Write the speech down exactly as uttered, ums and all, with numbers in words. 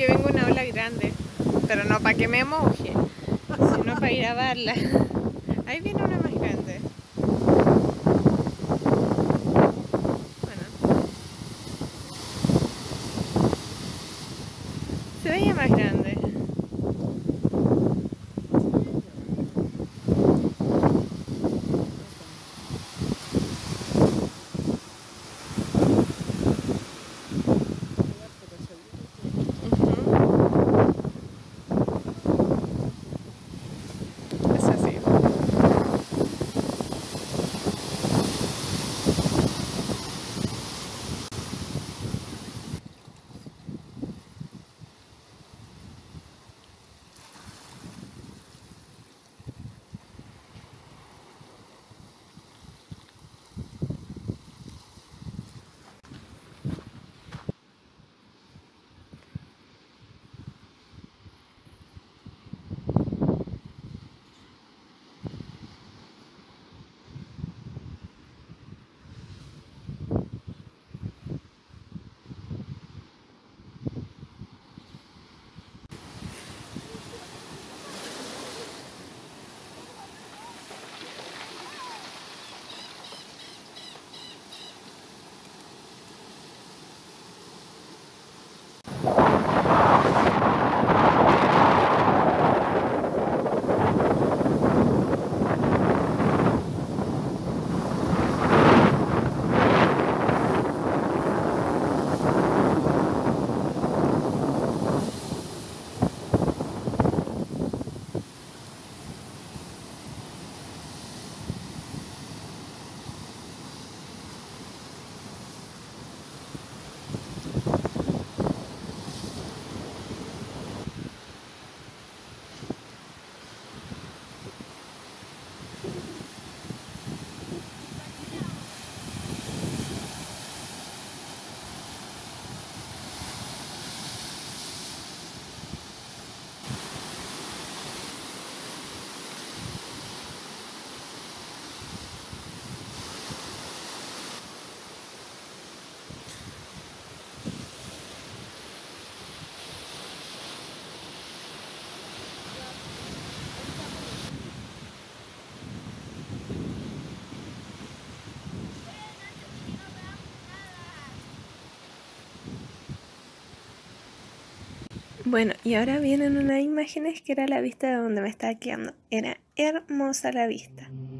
que venga una ola grande, pero no para que me moje, sino para ir a verla. Ahí viene una más grande. Bueno, se veía más grande. Es así. Bueno, y ahora vienen unas imágenes que era la vista de donde me estaba quedando. Era hermosa la vista.